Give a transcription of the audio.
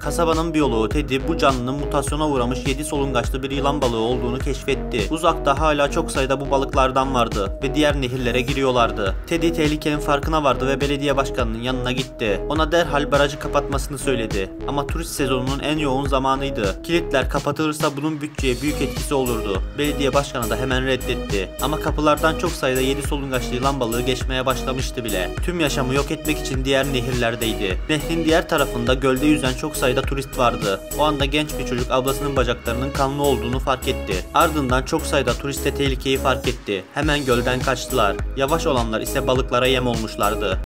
Kasabanın biyoloğu Teddy bu canlının mutasyona uğramış 7 solungaçlı bir yılan balığı olduğunu keşfetti. Uzakta hala çok sayıda bu balıklardan vardı ve diğer nehirlere giriyorlardı. Teddy tehlikenin farkına vardı ve belediye başkanının yanına gitti. Ona derhal barajı kapatmasını söyledi. Ama turist sezonunun en yoğun zamanıydı. Kilitler kapatılırsa bunun bütçeye büyük etkisi olurdu. Belediye başkanı da hemen reddetti. Ama kapılardan çok sayıda 7 solungaçlı yılan balığı geçmeye başlamıştı bile. Tüm yaşamı yok etmek için diğer nehirlerdeydi. Nehrin diğer tarafında gölde yüzen çok sayıda turist vardı. O anda genç bir çocuk ablasının bacaklarının kanlı olduğunu fark etti. Ardından çok sayıda turist de tehlikeyi fark etti. Hemen gölden kaçtılar. Yavaş olanlar ise balıklara yem olmuşlardı.